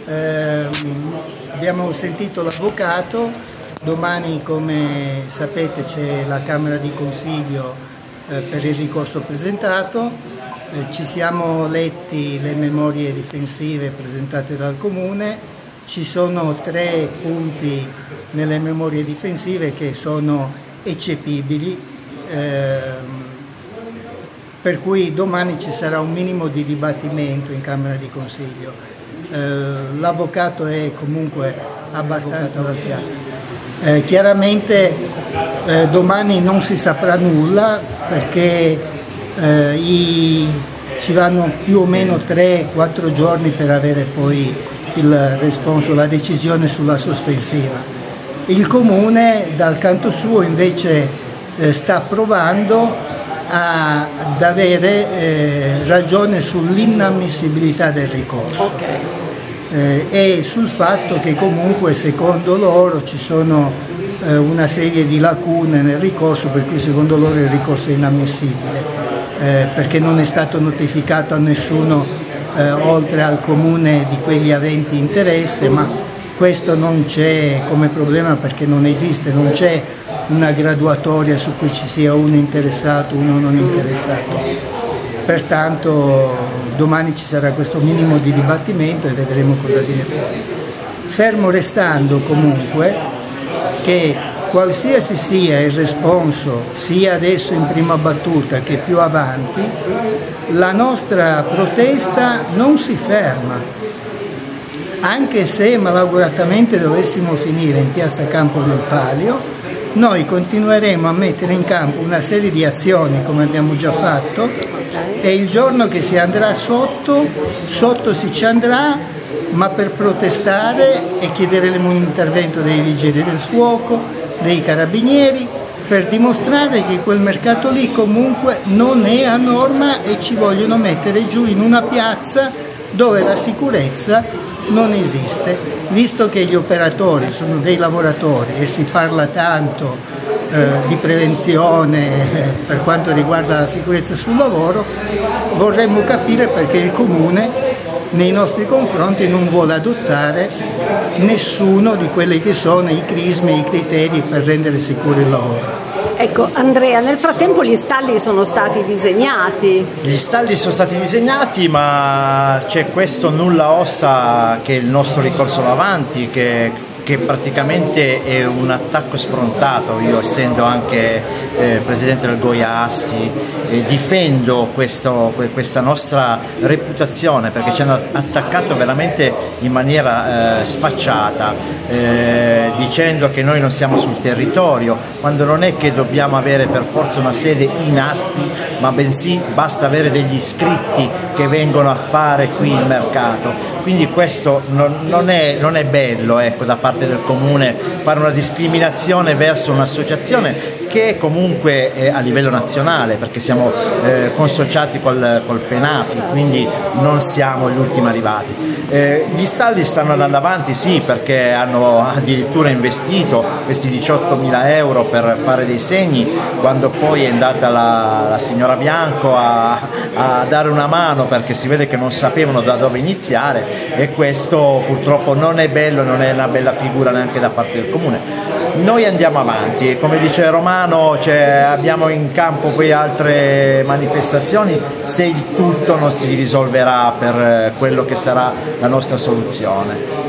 Abbiamo sentito l'avvocato, domani come sapete c'è la Camera di Consiglio per il ricorso presentato, ci siamo letti le memorie difensive presentate dal Comune, ci sono 3 punti nelle memorie difensive che sono eccepibili, per cui domani ci sarà un minimo di dibattimento in Camera di Consiglio. L'avvocato è comunque abbastanza alla piazza. Chiaramente domani non si saprà nulla perché ci vanno più o meno 3-4 giorni per avere poi il responso, la decisione sulla sospensiva. Il Comune dal canto suo invece sta provando ad avere ragione sull'inammissibilità del ricorso e sul fatto che comunque secondo loro ci sono una serie di lacune nel ricorso, per cui secondo loro il ricorso è inammissibile perché non è stato notificato a nessuno oltre al Comune di quelli aventi interesse, ma questo non c'è come problema perché non esiste, non c'è una graduatoria su cui ci sia uno interessato, uno non interessato. Pertanto domani ci sarà questo minimo di dibattimento e vedremo cosa viene fuori. Fermo restando comunque che qualsiasi sia il responso, sia adesso in prima battuta che più avanti, la nostra protesta non si ferma. Anche se malauguratamente dovessimo finire in piazza Campo del Palio, noi continueremo a mettere in campo una serie di azioni come abbiamo già fatto e il giorno che si andrà sotto si ci andrà, ma per protestare e chiedere l'intervento dei vigili del fuoco, dei carabinieri, per dimostrare che quel mercato lì comunque non è a norma e ci vogliono mettere giù in una piazza dove la sicurezza non esiste, visto che gli operatori sono dei lavoratori e si parla tanto di prevenzione per quanto riguarda la sicurezza sul lavoro, vorremmo capire perché il Comune nei nostri confronti non vuole adottare nessuno di quelli che sono i crismi e i criteri per rendere sicuro il lavoro. Ecco Andrea, nel frattempo gli stalli sono stati disegnati. Gli stalli sono stati disegnati, ma c'è questo nulla osta che è il nostro ricorso va avanti, che praticamente è un attacco sfrontato. Io essendo anche presidente del Goya Asti difendo questa nostra reputazione, perché ci hanno attaccato veramente in maniera sfacciata, dicendo che noi non siamo sul territorio, quando non è che dobbiamo avere per forza una sede in Asti, ma bensì basta avere degli iscritti che vengono a fare qui il mercato. Quindi questo non è bello, ecco, da parte del Comune fare una discriminazione verso un'associazione che comunque è a livello nazionale, perché siamo consociati col FENAPI, quindi non siamo gli ultimi arrivati. Gli stalli stanno andando avanti, sì, perché hanno addirittura investito questi 18.000 euro per fare dei segni, quando poi è andata la signora Bianco a dare una mano, perché si vede che non sapevano da dove iniziare, e questo purtroppo non è bello, non è una bella figura neanche da parte del Comune. Noi andiamo avanti, come dice Romano, abbiamo in campo poi altre manifestazioni se il tutto non si risolverà per quello che sarà la nostra soluzione.